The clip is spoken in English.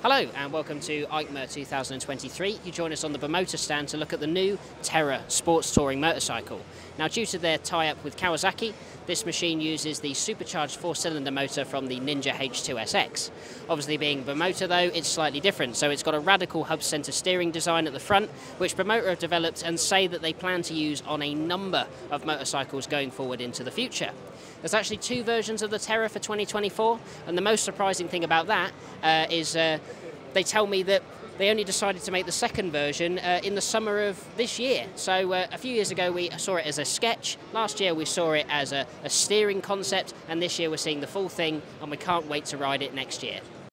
Hello and welcome to Eicma 2023. You join us on the Bimota stand to look at the new Tera sports touring motorcycle. Now, due to their tie-up with Kawasaki, this machine uses the supercharged 4-cylinder motor from the Ninja H2SX. Obviously, being Bimota though, it's slightly different. So it's got a radical hub center steering design at the front, which Bimota have developed and say that they plan to use on a number of motorcycles going forward into the future. There's actually two versions of the Tera for 2024, and the most surprising thing about that is they tell me that they only decided to make the second version in the summer of this year. So a few years ago we saw it as a sketch, last year we saw it as a steering concept, and this year we're seeing the full thing, and we can't wait to ride it next year.